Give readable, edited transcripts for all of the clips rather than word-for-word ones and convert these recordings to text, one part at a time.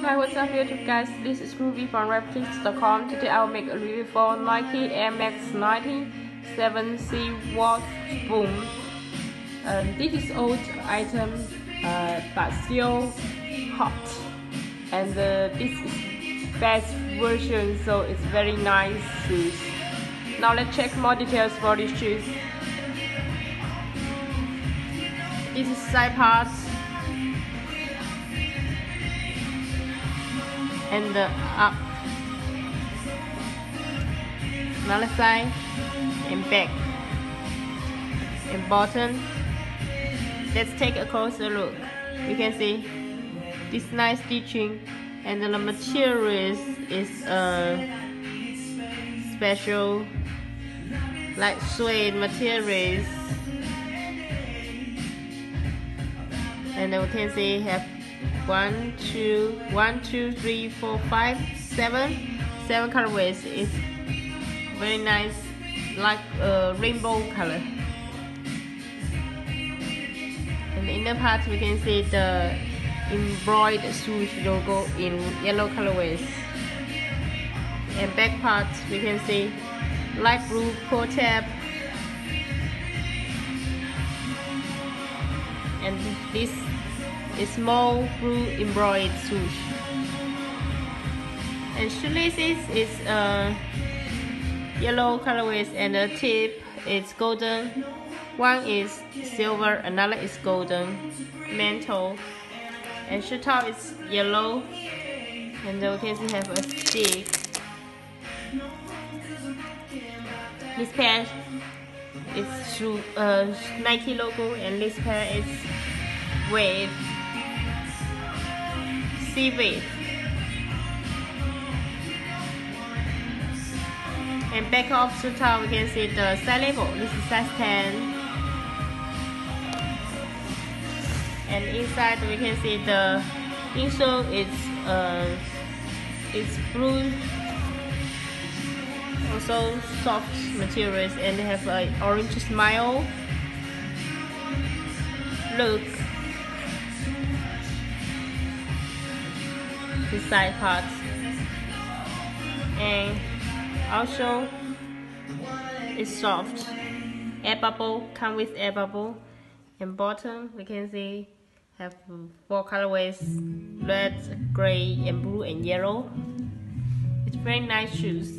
Hi, what's up YouTube guys, this is Ruby from Replicx.com. Today I'll make a review for Nike Air Max 97C Watt Spoon. This is old item but still hot, and this is best version, so it's very nice shoes. Now let's check more details for these shoes. This is side part and the up, another side, and back, and bottom. Let's take a closer look. You can see this nice stitching, and the material is special, like suede materials. And we can see have 7 colorways. It's very nice, like a rainbow color. In the inner part we can see the embroidered swoosh logo in yellow colorways, and back part we can see light blue pull tab, and this is small blue embroidered swoosh. And shoelaces is yellow colorways, and the tip is golden. One is silver, another is golden mantle, and shoe top is yellow, and we can see have a stick. This pair is Nike logo, and this pair is wave, sea wave. And back of the top we can see the size label. This is size 10. And inside we can see the insole it's blue, also soft materials, and they have an orange smile look. The side parts, and also it's soft. Air bubble, come with air bubble. And bottom we can see have 4 colorways: red, gray, and blue, and yellow. It's very nice shoes.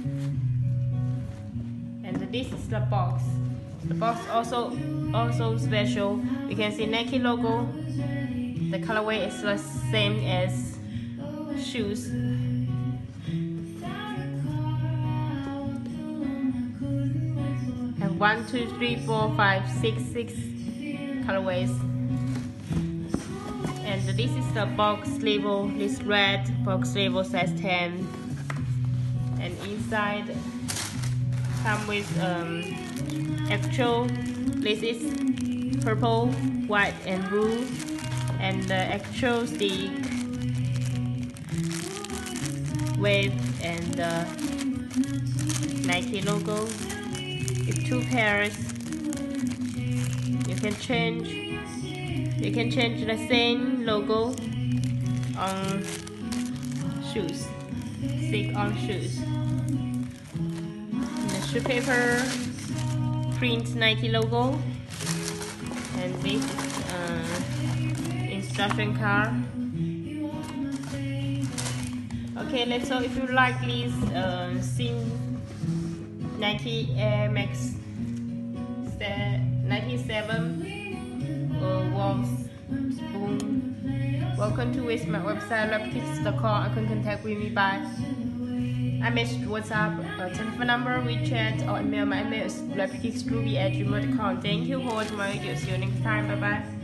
And this is the box. The box also special. You can see Nike logo. The colorway is the same as shoes. And 1, 2, 3, 4, 5, 6 colorways. And this is the box label. This red box label size 10. And inside come with actual. This is purple, white, and blue, and the actual stick, wave, and the Nike logo. With 2 pairs. You can change the same logo on shoes. Stick on shoes. The shoe paper print Nike logo, and this is instruction card. Okay, let's so if you like this Nike Air Max 97 Watt Spoon, welcome to visit my website Replicx.com. You can contact with me by iMessage, WhatsApp, telephone number, WeChat, or email. My email is replicxruby@gmail.com. Thank you for watching my video. See you next time. Bye bye.